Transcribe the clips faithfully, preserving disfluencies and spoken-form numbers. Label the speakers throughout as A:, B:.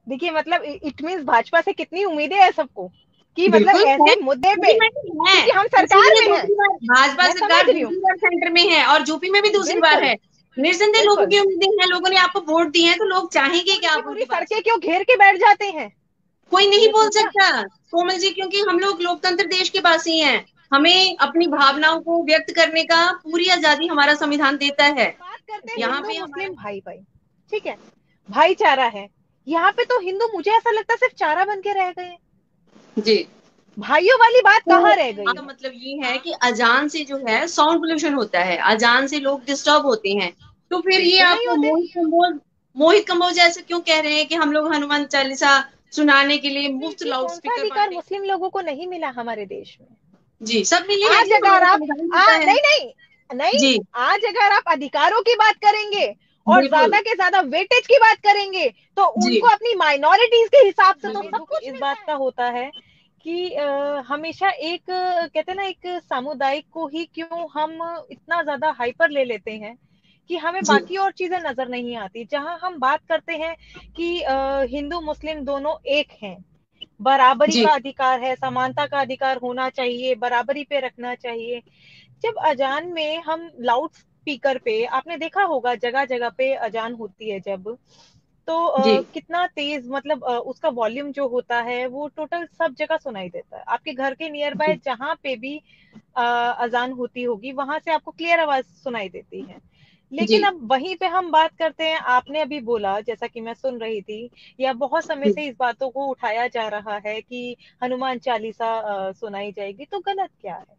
A: देखिए मतलब it means Bhajpa से कितनी उम्मीदें है सबको कि मतलब
B: बिल्कुल है,
A: ऐसे मुद्दे पे,
B: है,
A: क्योंकि हम सरकार
B: इसीलिए
A: में हैं।
B: दूसरी बार भाजपा
A: मैं समझ
B: सरकार
A: रही हूँ,
B: दूसरी बार सेंटर में है और यूपी में भी दूसरी बार
A: बिल्कुल
B: है। निस्संदेह लोगों
A: बिल्कुल।
B: की उम्मीदें हैं, लोगों ने आपको वोट दिए हैं तो लोग चाहेंगे कि
A: पूरी की
B: आप
A: पूरी
B: उनकी बात
A: सड़कें
B: सुने।
A: क्यों घेर के बैठ जाते हैं,
B: कोई नहीं
A: मैंने
B: बोल
A: पूछा।
B: सकता कोमल जी, क्योंकि हम लोग लोकतंत्र देश के वासी हैं। हमें अपनी भावनाओं को व्यक्त करने का पूरी आजादी हमारा संविधान देता है।
A: बात करते हैं
B: यहाँ
A: हिंदू
B: पे हमारा
A: मुस्लिम भाई भाई, ठीक है, भाईचारा है। यहाँ पे तो हिंदू मुझे ऐसा लगता है सिर्फ चारा बन के रह गए,
B: जी।
A: भाइयों वाली बात
B: तो
A: कहाँ रह गई
B: का
A: है।
B: मतलब ये है कि अजान से जो है साउंड पोल्यूशन होता है, अजान से लोग डिस्टर्ब होते हैं। तो फिर ये
A: बिल्कुल
B: आप
A: नहीं होते।
B: मोहित कंबोज मोहित कंबोज ऐसे क्यों कह रहे हैं कि हम लोग हनुमान चालीसा सुनाने के लिए
A: जी
B: मुफ्त
A: जी,
B: लाउड
A: कौन सा
B: स्पीकर
A: अधिकार
B: बांटे।
A: मुस्लिम लोगों को नहीं मिला हमारे देश में।
B: जी, सब मिले हैं
A: आज
B: जी,
A: अगर
B: हमारा
A: आप
B: संविधान
A: आ,
B: देता है।
A: नहीं नहीं नहीं,
B: जी,
A: आज अगर आप अधिकारों की बात करेंगे और
B: बिल्कुल।
A: ज्यादा के ज्यादा वेटेज की बात करेंगे तो
B: जी,
A: उनको अपनी माइनॉरिटीज के हिसाब से तो
B: बिल्कुल।
A: सब कुछ इस बात का होता है कि आ, हमेशा एक अ, कहते हैं ना, एक सामुदायिक को ही क्यों हम इतना ज्यादा हाइपर ले लेते हैं कि हमें
B: जी,
A: बाकी और चीजें नजर नहीं आती। जहां हम बात करते हैं कि आ, हिंदू मुस्लिम दोनों एक हैं, बराबरी
B: जी,
A: का अधिकार है, समानता का अधिकार होना चाहिए, बराबरी पे रखना चाहिए। जब अजान में हम लाउड स्पीकर पे, आपने देखा होगा जगह जगह पे अजान होती है जब, तो
B: जी,
A: अ, कितना तेज मतलब अ, उसका वॉल्यूम जो होता है वो टोटल सब जगह सुनाई देता है। आपके घर के नियर बाय
B: जी,
A: जहां पे भी अ, अजान होती होगी वहां से आपको क्लियर आवाज सुनाई देती है। लेकिन
B: जी,
A: अब वहीं पे हम बात करते हैं, आपने अभी बोला जैसा कि मैं सुन रही थी, या बहुत समय से इस बातों को उठाया जा रहा है कि हनुमान चालीसा अ, सुनाई जाएगी, तो गलत क्या है।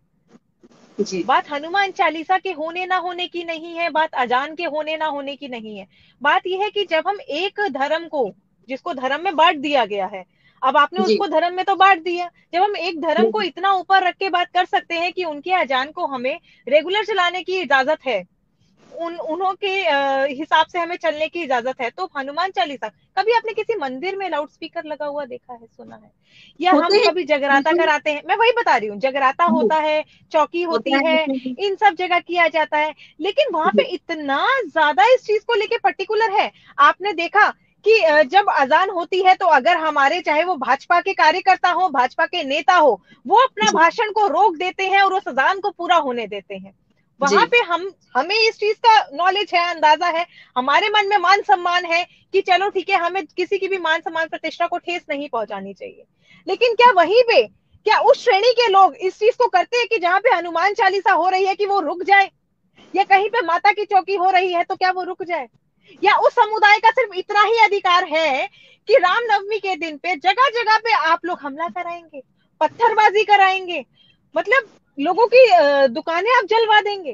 B: जी,
A: बात हनुमान चालीसा के होने ना होने की नहीं है, बात अजान के होने ना होने की नहीं है। बात यह है कि जब हम एक धर्म को, जिसको धर्म में बांट दिया गया है, अब आपने
B: जी,
A: उसको धर्म में तो बांट दिया, जब हम एक धर्म को इतना ऊपर रख के बात कर सकते हैं कि उनके अजान को हमें रेगुलर चलाने की इजाजत है, उन उन्हों के अ, हिसाब से हमें चलने की इजाजत है, तो हनुमान चालीसा कभी आपने किसी मंदिर में लाउड स्पीकर लगा हुआ देखा है, सुना है? या
B: होते
A: हम
B: हैं,
A: कभी जगराता
B: बिल्कुल।
A: कराते हैं, मैं वही बता रही हूँ, जगराता
B: जी,
A: होता है, चौकी
B: होता
A: होती
B: है,
A: है,
B: बिल्कुल।
A: इन सब जगह किया जाता है, लेकिन वहां पे
B: जी,
A: इतना ज्यादा इस चीज को लेके पर्टिकुलर है। आपने देखा कि अ, जब अजान होती है तो अगर हमारे, चाहे वो भाजपा के कार्यकर्ता हो, भाजपा के नेता हो, वो अपना
B: जी,
A: भाषण को रोक देते हैं और उस अजान को पूरा होने देते हैं।
B: जी,
A: वहां पे हम हमें इस चीज का नॉलेज है, अंदाजा है, हमारे मन में मान सम्मान है कि चलो ठीक है, हमें किसी की भी मान सम्मान प्रतिष्ठा को ठेस नहीं पहुंचानी चाहिए। लेकिन क्या वहीं पे, क्या उस श्रेणी के लोग इस चीज को करते हैं कि जहां पे हनुमान चालीसा हो रही है कि वो रुक जाए, या कहीं पे माता की चौकी हो रही है तो क्या वो रुक जाए? या उस समुदाय का सिर्फ इतना ही अधिकार है कि रामनवमी के दिन पे जगह जगह पे आप लोग हमला कराएंगे, पत्थरबाजी कराएंगे, मतलब लोगों की अ, दुकानें आप जलवा देंगे?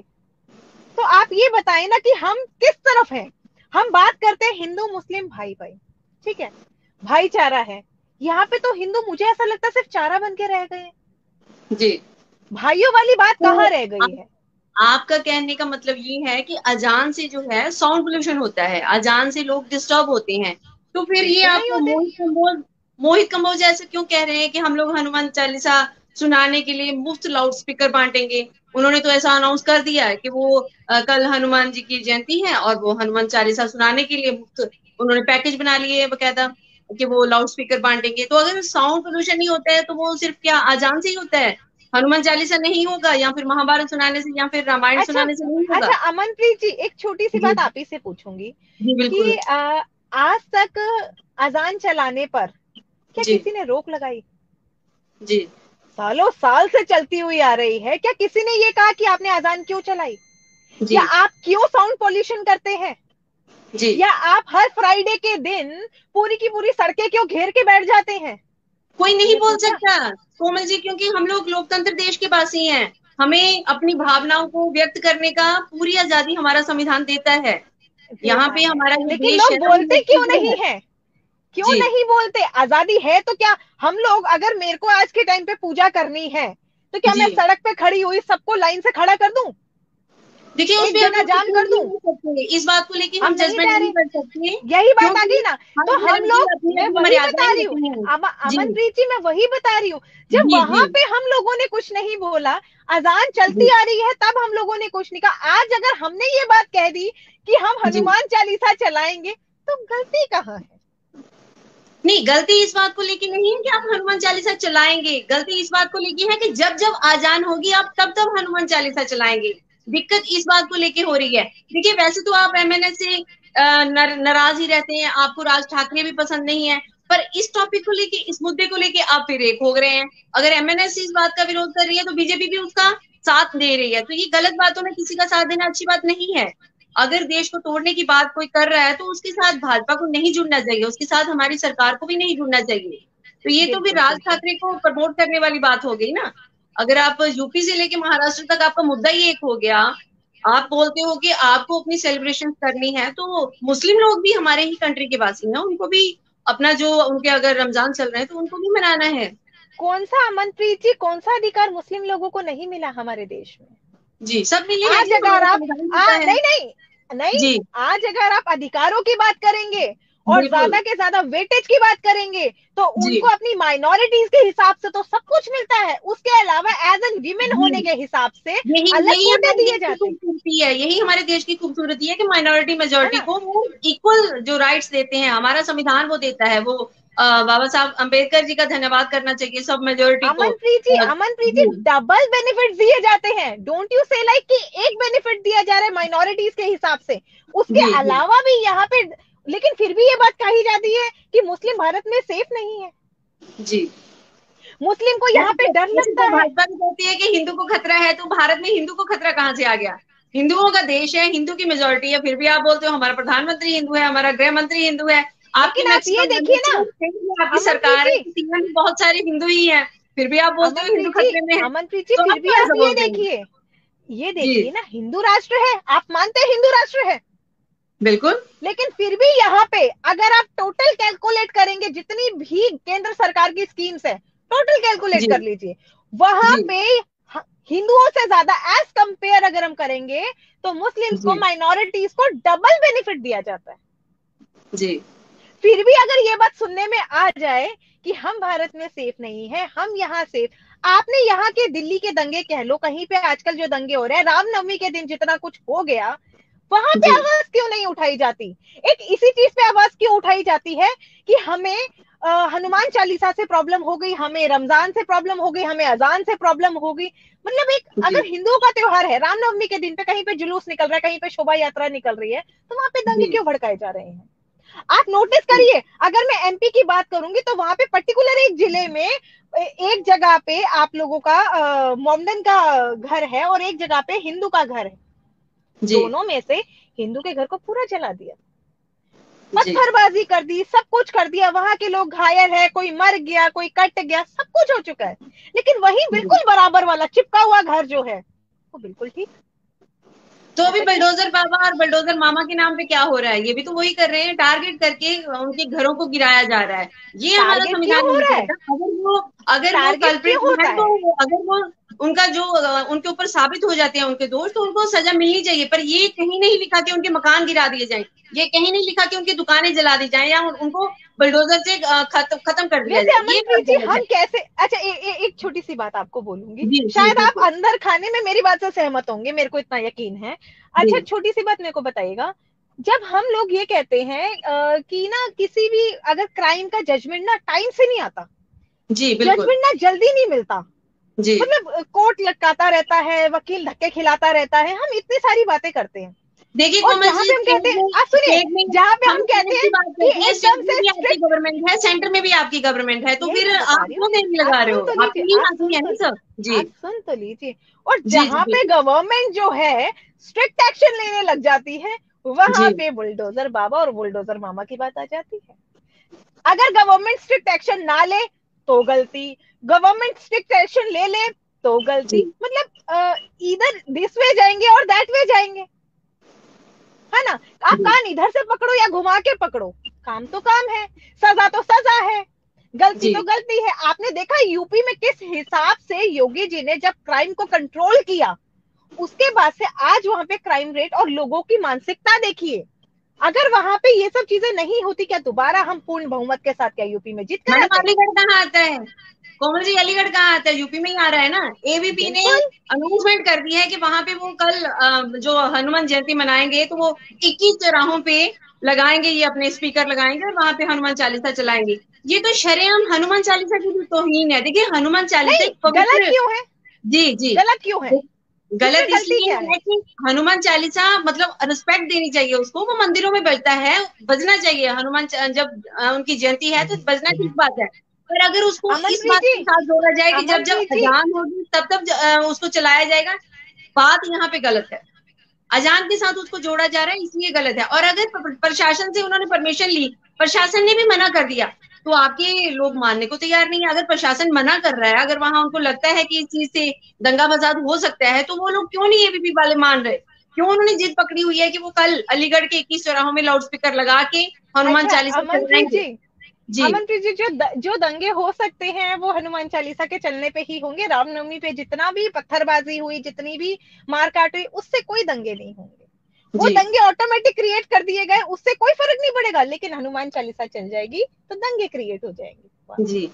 A: तो आप ये बताएं ना कि हम किस तरफ हैं। हम बात करते हैं हिंदू मुस्लिम भाई भाई, ठीक है, भाईचारा है। यहाँ पे तो हिंदू मुझे ऐसा लगता है सिर्फ चारा बन के रह गए,
B: जी।
A: भाइयों वाली बात
B: तो
A: कहाँ रह गई
B: आप,
A: है।
B: आपका कहने का मतलब ये है कि अजान से जो है साउंड पोल्यूशन होता है, अजान से लोग डिस्टर्ब होते हैं। तो फिर ये
A: बिल्कुल
B: आप
A: नहीं होते।
B: मोहित कंबोज मोहित कंबोज ऐसे क्यों कह रहे हैं कि हम लोग हनुमान चालीसा सुनाने के लिए मुफ्त लाउड स्पीकर बांटेंगे। उन्होंने तो ऐसा अनाउंस कर दिया है कि वो अ, कल हनुमान जी की जयंती है और वो हनुमान चालीसा सुनाने के लिए मुफ्त उन्होंने पैकेज बना लिए है बकायदा, कि वो लाउड स्पीकर बांटेंगे। तो अगर साउंड पोल्यूशन ही होता है तो वो सिर्फ क्या अजान से ही होता है? हनुमान चालीसा नहीं होगा या फिर महाभारत सुनाने से या फिर रामायण
A: अच्छा,
B: सुनाने से नहीं होगा।
A: अच्छा अमनप्रीत जी, एक छोटी सी
B: जी,
A: बात आप ही से पूछूंगी
B: जी, बिल्कुल।
A: कि आ, आज तक अजान चलाने पर क्या
B: जी,
A: किसी ने रोक लगाई?
B: जी,
A: सालों साल से चलती हुई आ रही है, क्या किसी ने ये कहा कि आपने अजान क्यों चलाई, या
B: जी,
A: आप क्यों साउंड पोल्यूशन करते हैं,
B: जी।
A: या आप हर फ्राइडे के दिन पूरी की पूरी सड़कें क्यों घेर के बैठ जाते हैं?
B: कोई नहीं
A: मैंने
B: बोल
A: पूछा।
B: सकता कोमल जी, क्योंकि हम लोग लोकतंत्र देश के वासी हैं। हमें अपनी भावनाओं को व्यक्त करने का पूरी आजादी हमारा संविधान देता है। यहाँ
A: देता
B: पे
A: है,
B: हमारा जो
A: लेकिन
B: देश है
A: लोग
B: ना, वो
A: बोलते क्यों
B: लोकतंत्र
A: नहीं
B: है।
A: है? क्यों
B: जी,
A: नहीं बोलते? आजादी है तो क्या हम लोग, अगर मेरे को आज के टाइम पे पूजा करनी है तो क्या
B: जी।
A: मैं सड़क पे खड़ी हुई सबको लाइन से खड़ा कर दूं,
B: देखिए, उस
A: एक
B: पे हम
A: जगह
B: लोग
A: जाम
B: जजमेंट
A: कर
B: नहीं
A: दूं?
B: कर सकते, इस बात को लेके
A: हम
B: हम
A: नहीं
B: जजमेंट
A: कह
B: नहीं
A: रहे,
B: कर सकते।
A: यही बात आ गई
B: क्योंकि
A: ना।
B: हर
A: तो हम
B: धर्म की
A: लोग,
B: अपनी
A: मैं
B: अपनी
A: वही बता
B: मर्यादाएं
A: रही हूँ,
B: होती हैं।
A: अम,
B: जी,
A: अमनप्रीत जी, मैं वही बता रही हूँ। जब
B: जी, जी,
A: वहां पे हम लोगों ने कुछ नहीं बोला, अजान चलती
B: जी,
A: आ रही है तब हम लोगों ने कुछ नहीं कहा, आज अगर हमने ये बात कह दी कि हम
B: जी।
A: हनुमान चालीसा चलाएंगे, तो गलती कहाँ है?
B: नहीं, गलती इस बात को लेके नहीं है कि आप हनुमान चालीसा चलाएंगे, गलती इस बात को लेके है कि जब जब आजान होगी आप तब तब हनुमान चालीसा चलाएंगे। दिक्कत इस बात को लेके हो रही है। देखिए, वैसे तो आप एमएनए से नर, नाराज ही रहते हैं, आपको राज ठाकरे भी पसंद नहीं है, पर इस टॉपिक को लेके, इस मुद्दे को लेके आप फिर एक हो रहे हैं। अगर एमएनए इस बात का विरोध कर रही है तो बीजेपी भी उसका साथ दे रही है, तो ये गलत बातों में किसी का साथ देना अच्छी बात नहीं है। अगर देश को तोड़ने की बात कोई कर रहा है तो उसके साथ भाजपा को नहीं जुड़ना चाहिए, उसके साथ हमारी सरकार को भी नहीं जुड़ना चाहिए। तो ये तो फिर राज ठाकरे को प्रमोट करने वाली बात हो गई ना। अगर आप यूपी से लेके महाराष्ट्र तक आपका मुद्दा ही एक हो गया, आप बोलते हो कि आपको अपनी सेलिब्रेशन करनी है, तो मुस्लिम लोग भी हमारे ही कंट्री के वासी हैं, उनको भी अपना जो उनके अगर रमजान चल रहे हैं तो उनको भी मनाना है।
A: कौन सा, अमनप्रीत जी, कौन सा अधिकार मुस्लिम लोगों को नहीं मिला हमारे देश में?
B: जी, सब मिले हैं
A: आज
B: जी,
A: अगर आप आ, नहीं नहीं नहीं
B: जी,
A: आज अगर आप अधिकारों की बात करेंगे और ज्यादा के ज्यादा वेटेज की बात करेंगे तो उनको अपनी माइनॉरिटीज के हिसाब से तो सब कुछ मिलता है, उसके अलावा एज एन वीमेन होने के हिसाब से
B: यही
A: अलग
B: यही
A: कोटे
B: हमारे
A: दिए
B: देश की
A: जाते हैं।
B: खूबसूरती है, यही हमारे देश की खूबसूरती है कि माइनॉरिटी मेजोरिटी को वो इक्वल जो राइट्स देते हैं, हमारा संविधान वो देता है। वो बाबा साहब अम्बेडकर जी का धन्यवाद करना चाहिए सब मेजोरिटी को।
A: अमनप्रीत जी, अमनप्रीत जी, डबल बेनिफिट दिए जाते हैं। डोंट यू से लाइक कि एक बेनिफिट दिया जा रहा है माइनॉरिटीज के हिसाब से, उसके अलावा भी यहाँ पे, लेकिन फिर भी ये बात कही जाती है कि मुस्लिम भारत में सेफ नहीं है
B: जी।
A: मुस्लिम को यहाँ पे डर लगता है।
B: भाजपा भी कहती है कि हिंदू को खतरा है, तो भारत में हिंदू को खतरा कहाँ से आ गया? हिंदुओं का देश है, हिंदू की मेजोरिटी है, फिर भी आप बोलते हो हमारा प्रधानमंत्री हिंदू है, हमारा गृह मंत्री हिंदू है, आपकी
A: आप ये देखिए ना,
B: आपकी सरकार है, सीएम भी बहुत सारे हिंदू ही है, फिर भी आप बोलते हो हिंदू खतरे में है।
A: अमनप्रीत जी, फिर भी आप ये देखिए, ये देखिए ना, हिंदू राष्ट्र है, आप मानते हैं हिंदू राष्ट्र है,
B: बिल्कुल,
A: लेकिन फिर भी यहाँ पे अगर आप टोटल कैलकुलेट करेंगे, जितनी भी केंद्र सरकार की स्कीम्स है टोटल कैलकुलेट कर लीजिए, वहां पे हिंदुओं से ज्यादा एज कंपेयर अगर हम करेंगे तो मुस्लिम्स को, माइनॉरिटीज को डबल बेनिफिट दिया जाता है
B: जी।
A: फिर भी अगर ये बात सुनने में आ जाए कि हम भारत में सेफ नहीं है, हम यहाँ सेफ, आपने यहाँ के दिल्ली के दंगे कह लो, कहीं पे आजकल जो दंगे हो रहे हैं, रामनवमी के दिन जितना कुछ हो गया, वहां पे आवाज क्यों नहीं उठाई जाती? एक इसी चीज पे आवाज क्यों उठाई जाती है कि हमें हनुमान चालीसा से प्रॉब्लम हो गई, हमें रमजान से प्रॉब्लम हो गई, हमें अजान से प्रॉब्लम हो गई। मतलब एक अगर हिंदुओं का त्योहार है, रामनवमी के दिन पे कहीं पे जुलूस निकल रहा है, कहीं पे शोभा यात्रा निकल रही है, तो वहां पे दंगे क्यों भड़काए जा रहे हैं? आप नोटिस करिए, अगर मैं एमपी की बात करूंगी तो वहां पे पर्टिकुलर एक जिले में एक जगह पे आप लोगों का मोमडन का घर है और एक जगह पे हिंदू का घर है, दोनों में से हिंदू के घर को पूरा जला दिया, पत्थरबाजी कर दी, सब कुछ कर दिया, वहां के लोग घायल है, कोई मर गया, कोई कट गया, सब कुछ हो चुका है, लेकिन वही बिल्कुल बराबर वाला चिपका हुआ घर जो है वो बिल्कुल ठीक।
B: तो अभी बुलडोजर बाबा और बुलडोजर मामा के नाम पे क्या हो रहा है? ये भी तो वही कर रहे हैं, टारगेट करके उनके घरों को गिराया जा रहा है। ये हमारा संविधान नहीं कहता। अगर वो अगर वो कल्प्रिट है तो अगर वो उनका जो उनके ऊपर साबित हो जाते हैं उनके दोष, तो उनको सजा मिलनी चाहिए। पर ये कहीं नहीं लिखा कि उनके मकान गिरा दिए जाएं, ये कहीं नहीं लिखा कि उनकी दुकानें जला दी जाएं या उनको बुलडोजर से खत्म खत्म कर दिया जाए।
A: ये हम कैसे, अच्छा ए, ए, एक छोटी सी बात आपको बोलूंगी, शायद आप अंदर खाने में मेरी बात से सहमत होंगे, मेरे को इतना यकीन है। अच्छा, छोटी सी बात मेरे को बताइएगा, जब हम लोग ये कहते हैं आ, कि ना किसी भी अगर क्राइम का जजमेंट ना टाइम से नहीं आता,
B: जी
A: जजमेंट ना जल्दी नहीं मिलता,
B: जी,
A: मतलब कोर्ट लटकाता रहता है, वकील धक्के खिलाता रहता है, हम इतनी सारी बातें करते हैं।
B: देखिए,
A: जहाँ पे हम कहते हैं, आप सुनिए, जहाँ पे हम कहते हैं कि एकदम से
B: आपकी गवर्नमेंट है, सेंटर में भी आपकी गवर्नमेंट है, तो फिर आप क्यों देर लगा रहे हो? आप
A: सुन तो लीजिए। और जहाँ पे गवर्नमेंट जो है स्ट्रिक्ट एक्शन लेने लग जाती है, वहां पे बुलडोजर बाबा और बुलडोजर मामा की बात आ जाती है। अगर गवर्नमेंट स्ट्रिक्ट एक्शन ना ले तो गलती, गवर्नमेंट स्ट्रिक्ट एक्शन ले ले तो गलती, मतलब इधर दिस वे जाएंगे और दैट वे जाएंगे, है ना? आप कान इधर से पकड़ो या घुमा के पकड़ो, काम तो काम है, सजा तो सजा है, गलती तो गलती है। आपने देखा यूपी में किस हिसाब से योगी जी ने जब क्राइम को कंट्रोल किया, उसके बाद से आज वहां पे क्राइम रेट और लोगों की मानसिकता देखिए। अगर वहां पे ये सब चीजें नहीं होती, क्या दोबारा हम पूर्ण बहुमत के साथ क्या यूपी में जीत कर आते?
B: अलीगढ़ कहाँ आता है कोमल जी? अलीगढ़ कहाँ आता है? यूपी में ही आ रहा है ना। एबीपी ने अनाउंसमेंट कर दिया है कि वहां पे वो कल जो हनुमान जयंती मनाएंगे तो वो इक्कीस चौराहों पे लगाएंगे, ये अपने स्पीकर लगाएंगे और वहां पे हनुमान चालीसा चलाएंगे। ये तो शरेआम हनुमान चालीसा की भी तौहीन है। देखिए हनुमान चालीसा एक
A: गलत
B: पवित्र,
A: क्यों है?
B: जी जी,
A: गलत क्यों है?
B: गलत
A: इसमें गलती
B: इसलिए
A: क्या
B: है
A: है?
B: कि हनुमान चालीसा मतलब रिस्पेक्ट देनी चाहिए उसको, वो मंदिरों में बजता है, बजना चाहिए हनुमान चा- जब अ, उनकी जयंती है तो बजना ठीक बात है। पर अगर उसको इस
A: अमनप्रीत
B: बात
A: जी,
B: के साथ जोड़ा जाए कि जब जब
A: अमनप्रीत जी,
B: अजान होगी तब तब अ, उसको चलाया जाएगा, बात यहाँ पे गलत है। अजान के साथ उसको जोड़ा जा रहा है इसलिए गलत है। और अगर प्र- प्रशासन से उन्होंने परमिशन ली, प्रशासन ने भी मना कर दिया, तो आपके लोग मानने को तैयार नहीं है। अगर प्रशासन मना कर रहा है, अगर वहां उनको लगता है कि इस चीज से दंगा फसाद हो सकता है, तो वो लोग क्यों नहीं एबीपी वाले मान रहे? क्यों उन्होंने जिद पकड़ी हुई है कि वो कल अलीगढ़ के इक्कीस चौराहों में लाउड स्पीकर लगा के हनुमान
A: अच्छा
B: चालीसा
A: अमनप्रीत
B: चलाएंगे?
A: जी,
B: जी
A: अमनप्रीत जी, जो द, जो दंगे हो सकते हैं वो हनुमान चालीसा के चलने पे ही होंगे। रामनवमी पे जितना भी पत्थरबाजी हुई, जितनी भी मारकाट हुई, उससे कोई दंगे नहीं होंगे। वो
B: जी
A: दंगे ऑटोमेटिक क्रिएट कर दिए गए, उससे कोई फर्क नहीं पड़ेगा। लेकिन हनुमान चालीसा चल जाएगी तो दंगे क्रिएट हो जाएंगे।
B: जी,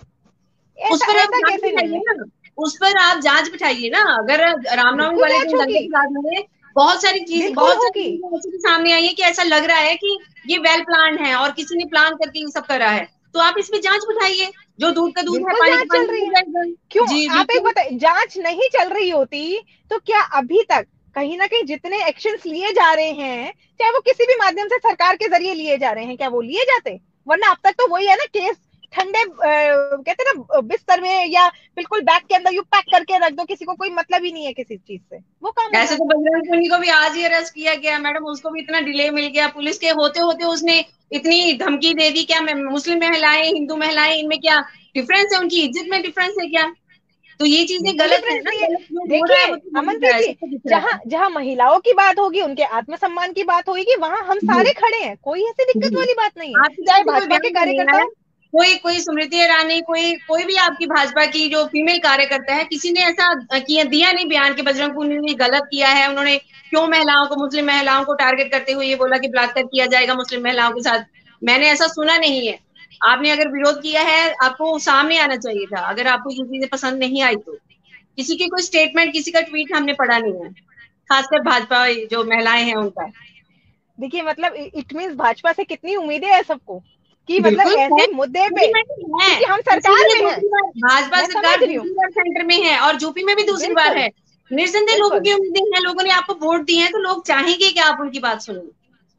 B: उस
A: ऐसा
B: पर आप
A: ऐसा
B: जांच
A: कैसे नहीं
B: बिठाइए
A: है?
B: ना, उस पर आप जांच बिठाइए ना। अगर रामनवमी
A: बिल्कुल
B: वाले
A: जांच
B: दिन दंगे
A: होगी,
B: फसाद हुए, बहुत सारी चीज
A: बिल्कुल
B: बहुत सारी
A: होगी।
B: चीजें ऐसी भी सामने आई है कि ऐसा लग रहा है कि ये वेल प्लान है और किसी ने प्लान करके ये सब करा है, तो आप इसमें जांच बिठाइए। जो दूध का दूध है,
A: बिल्कुल
B: पानी का
A: जांच चल
B: पानी
A: रही
B: हो
A: है।
B: जाएगा।
A: क्यों?
B: जी
A: आप एक
B: बिल्कुल।
A: बताइए, जांच नहीं चल रही होती तो क्या अभी तक कहीं ना कहीं जितने एक्शंस लिए जा रहे हैं, चाहे वो किसी भी माध्यम से सरकार के जरिए लिए जा रहे हैं, क्या वो लिए जाते? वरना अब तक तो वही है ना, केस ठंडे अ, कहते हैं ना बिस्तर में या बिल्कुल बैग के अंदर यू पैक करके रख दो, किसी को कोई मतलब ही नहीं है किसी चीज से, वो काम हो
B: ऐसे
A: रहा
B: तो
A: है।
B: बजरंग पुनिया को भी आज ही अरेस्ट किया गया मैडम, उसको भी इतना डिले मिल गया पुलिस के होते होते, उसने इतनी धमकी दे दी। क्या मुस्लिम महिलाएं हिंदू महिलाएं इनमें क्या डिफरेंस है? उनकी इज्जत में डिफरेंस है क्या? तो ये चीजें
A: बिल्कुल
B: गलत है
A: डिफरेंस
B: ना,
A: नहीं है।
B: गलत जो हो रहा है
A: देखिए
B: वो तो हो ही रहा
A: अमनप्रीत
B: है,
A: जी,
B: सबको दिख रहा
A: जहां
B: है।
A: जहां महिलाओं की बात होगी, उनके आत्मसम्मान की बात होगी, वहां हम
B: जी
A: सारे खड़े हैं, कोई ऐसी दिक्कत
B: जी,
A: वाली बात नहीं है।
B: आपकी
A: चाहे
B: तरफ से कोई
A: भाजपा के
B: बयान तो नहीं
A: कार्यकर्ता
B: आया?
A: हो।
B: कोई कोई स्मृति ईरानी, कोई कोई भी आपकी भाजपा की जो फीमेल कार्यकर्ता है, किसी ने ऐसा किया दिया नहीं बयान कि बजरंग पुनिया ने गलत किया है? उन्होंने क्यों महिलाओं को, मुस्लिम महिलाओं को टारगेट करते हुए ये बोला कि बलात्कार किया जाएगा मुस्लिम महिलाओं के साथ? मैंने ऐसा सुना नहीं है। आपने अगर विरोध किया है, आपको सामने आना चाहिए था। अगर आपको ये चीजें पसंद नहीं आई तो किसी की कोई स्टेटमेंट, किसी का ट्वीट हमने पढ़ा नहीं है, खासकर भाजपा जो महिलाएं हैं उनका।
A: देखिए मतलब इट मीन भाजपा से कितनी उम्मीदें हैं सबको, कि मतलब
B: बिल्कुल है,
A: ऐसे मुद्दे पे,
B: क्योंकि मैडम है,
A: क्योंकि हम सरकार
B: इसीलिए
A: में हैं।
B: दूसरी बार भाजपा
A: मैं समझ
B: सरकार
A: रही हूँ।
B: दूसरी बार सेंटर में है और यूपी में भी दूसरी बार
A: बिल्कुल,
B: है। निस्संदेह लोगों
A: बिल्कुल,
B: की उम्मीदें हैं, लोगों ने आपको वोट दिए हैं तो लोग चाहेंगे कि आप उनकी बात सुनें।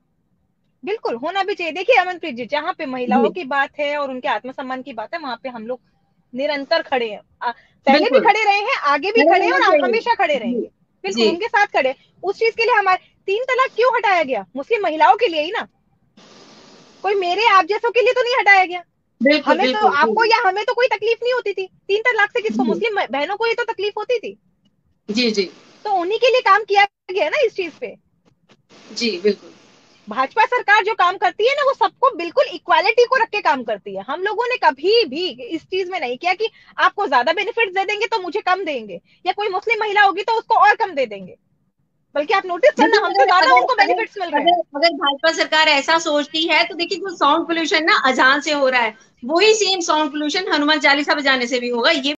A: बिल्कुल होना भी चाहिए। देखिए अमनप्रीत जी, जहाँ पे महिलाओं
B: जी
A: की बात है और उनके आत्मसम्मान की बात है, वहां पे हम लोग निरंतर खड़े हैं। आ, पहले भी
B: बिल्कुल,
A: खड़े रहे हैं, आगे भी
B: खड़े
A: खड़े हैं,
B: रहना
A: और
B: चाहिए।
A: हमेशा खड़े
B: जी
A: रहेंगे। बिल्कुल
B: जी
A: उनके साथ खड़े। उस चीज के लिए हमारे तीन तलाक क्यों हटाया गया? मुस्लिम महिलाओं के लिए ही ना, कोई मेरे आप जैसों के लिए तो नहीं हटाया गया।
B: बिल्कुल
A: हमें तो,
B: बिल्कुल
A: आपको
B: जी
A: या हमें तो कोई तकलीफ नहीं होती थी। तीन तलाक से किसको?
B: जी
A: मुस्लिम बहनों को ही तो तकलीफ होती थी।
B: जी जी
A: तो उन्हीं के लिए काम किया गया ना इस चीज पे।
B: जी बिल्कुल।
A: भाजपा सरकार जो काम करती है ना, वो सबको बिल्कुल इक्वालिटी को रख के काम करती है। हम लोगों ने कभी भी इस चीज में नहीं किया कि आपको ज्यादा बेनिफिट दे देंगे तो मुझे कम देंगे, या कोई मुस्लिम महिला होगी तो उसको और कम दे देंगे। बल्कि आप नोटिस करना,
B: देखिए
A: हमसे
B: अगर
A: ज्यादा
B: अगर
A: उनको
B: अगर
A: बेनिफिट्स मिल रहे हैं।
B: अगर अगर भाजपा सरकार ऐसा सोचती है तो देखिए, जो साउंड पोल्यूशन ना अजान से हो रहा है, वही same sound pollution Hanuman Chalisa बजाने से भी होगा। ये